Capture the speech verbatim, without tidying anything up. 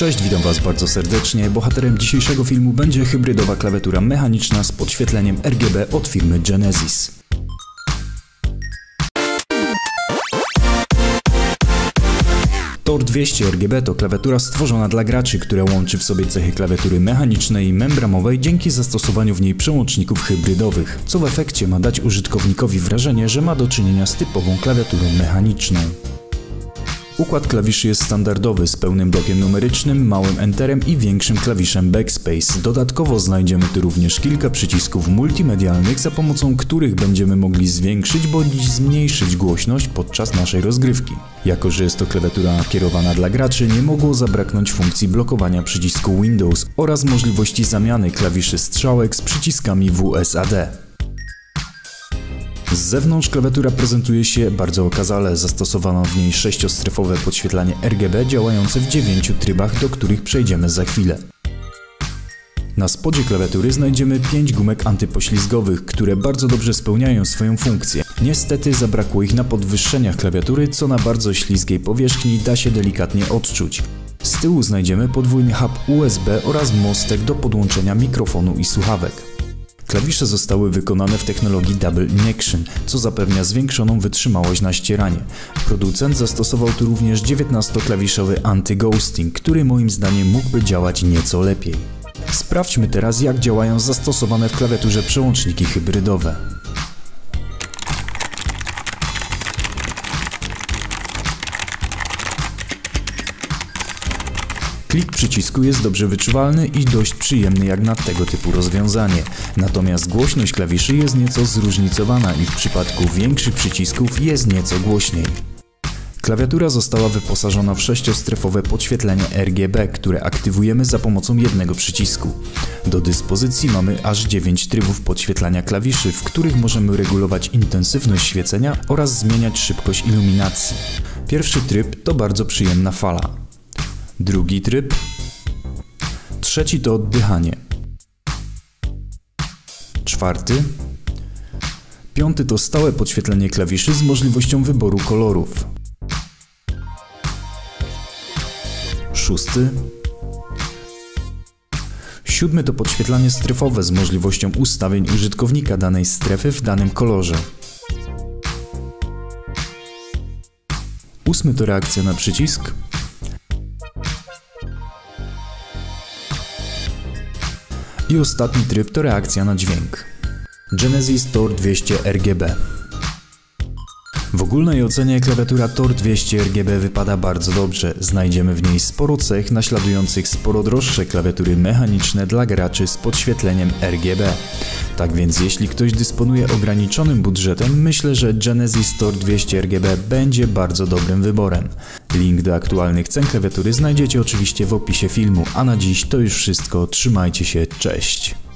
Cześć, witam Was bardzo serdecznie. Bohaterem dzisiejszego filmu będzie hybrydowa klawiatura mechaniczna z podświetleniem R G B od firmy Genesis. Tor dwieście R G B to klawiatura stworzona dla graczy, która łączy w sobie cechy klawiatury mechanicznej i membramowej dzięki zastosowaniu w niej przełączników hybrydowych, co w efekcie ma dać użytkownikowi wrażenie, że ma do czynienia z typową klawiaturą mechaniczną. Układ klawiszy jest standardowy z pełnym blokiem numerycznym, małym enterem i większym klawiszem backspace. Dodatkowo znajdziemy tu również kilka przycisków multimedialnych, za pomocą których będziemy mogli zwiększyć bądź zmniejszyć głośność podczas naszej rozgrywki. Jako że jest to klawiatura kierowana dla graczy, nie mogło zabraknąć funkcji blokowania przycisku Windows oraz możliwości zamiany klawiszy strzałek z przyciskami W S A D. Z zewnątrz klawiatura prezentuje się bardzo okazale, zastosowano w niej sześciostrefowe podświetlanie R G B działające w dziewięciu trybach, do których przejdziemy za chwilę. Na spodzie klawiatury znajdziemy pięć gumek antypoślizgowych, które bardzo dobrze spełniają swoją funkcję. Niestety zabrakło ich na podwyższeniach klawiatury, co na bardzo ślizgiej powierzchni da się delikatnie odczuć. Z tyłu znajdziemy podwójny hub U S B oraz mostek do podłączenia mikrofonu i słuchawek. Klawisze zostały wykonane w technologii Double Injection, co zapewnia zwiększoną wytrzymałość na ścieranie. Producent zastosował tu również dziewiętnastoklawiszowy anti-ghosting, który moim zdaniem mógłby działać nieco lepiej. Sprawdźmy teraz, jak działają zastosowane w klawiaturze przełączniki hybrydowe. Klik przycisku jest dobrze wyczuwalny i dość przyjemny jak na tego typu rozwiązanie. Natomiast głośność klawiszy jest nieco zróżnicowana i w przypadku większych przycisków jest nieco głośniej. Klawiatura została wyposażona w sześciostrefowe podświetlenie R G B, które aktywujemy za pomocą jednego przycisku. Do dyspozycji mamy aż dziewięć trybów podświetlania klawiszy, w których możemy regulować intensywność świecenia oraz zmieniać szybkość iluminacji. Pierwszy tryb to bardzo przyjemna fala. Drugi tryb. Trzeci to oddychanie. Czwarty. Piąty to stałe podświetlenie klawiszy z możliwością wyboru kolorów. Szósty. Siódmy to podświetlanie strefowe z możliwością ustawień użytkownika danej strefy w danym kolorze. Ósmy to reakcja na przycisk. I ostatni tryb to reakcja na dźwięk. Genesis Tor dwieście R G B. W ogólnej ocenie klawiatura Tor dwieście R G B wypada bardzo dobrze. Znajdziemy w niej sporo cech naśladujących sporo droższe klawiatury mechaniczne dla graczy z podświetleniem R G B. Tak więc jeśli ktoś dysponuje ograniczonym budżetem, myślę, że Genesis Tor dwieście R G B będzie bardzo dobrym wyborem. Link do aktualnych cen klawiatury znajdziecie oczywiście w opisie filmu, a na dziś to już wszystko. Trzymajcie się, cześć!